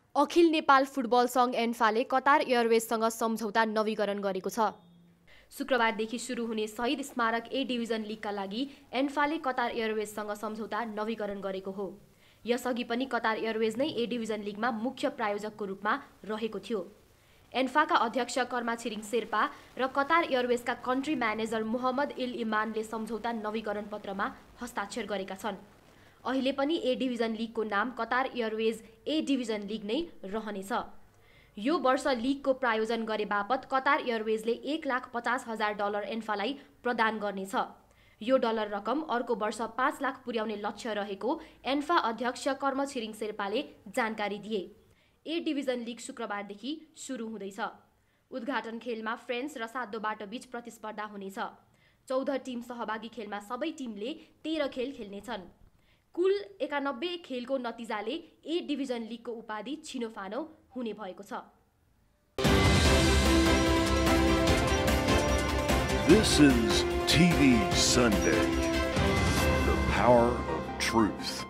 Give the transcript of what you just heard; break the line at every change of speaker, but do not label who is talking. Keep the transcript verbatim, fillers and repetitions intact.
अखिल Nepal football सङ्घ एन्फाले Qatar एयरवेजसँग सम्झौता नवीकरण गरेको छ। शुक्रबारदेखि सुरु हुने शहीद स्मारक ए डिभिजन लिगका लागि एन्फाले कतार एयरवेजसँग सम्झौता नवीकरण गरेको हो। यसअघि पनि कतार एयरवेज नै ए डिभिजन लिगमा मुख्य प्रायोजकको रूपमा रहेको थियो। एन्फाका अध्यक्ष कर्मा छिरिङ शेर्पा र कतार एयरवेजका कन्ट्री म्यानेजर मोहम्मद इल इमानले सम्झौता नवीकरण पत्रमा हस्ताक्षर गरेका छन्। अहिले पनि ए डिभिजन लिगको नाम Qatar Airways A division league नै रहनेछ। यो वर्ष लिगको प्रायोजन गरे बापत कतार एयरवेजले एक लाख पचास हजार डलर एन्फालाई प्रदान गर्नेछ। यो डलर रकम अर्को वर्ष पाँच लाख पुर्याउने लक्ष्य रहेको एन्फा अध्यक्ष कर्म छिरिङ शेर्पाले जानकारी दिए। ए डिभिजन लिग शुक्रबारदेखि सुरु हुँदैछ। उद्घाटन खेलमा फ्रेन्च र सातोबाट बीच प्रतिस्पर्धा हुनेछ। चौध टिम सहभागी खेलमा सबै टिमले तेह्र खेल खेल्नेछन्। कुल एकानब्बे खेलको नतिजाले ए डिभिजन लिगको उपाधि छिनोफानो हुने भएको छ।
This is T V Sunday, the power of truth.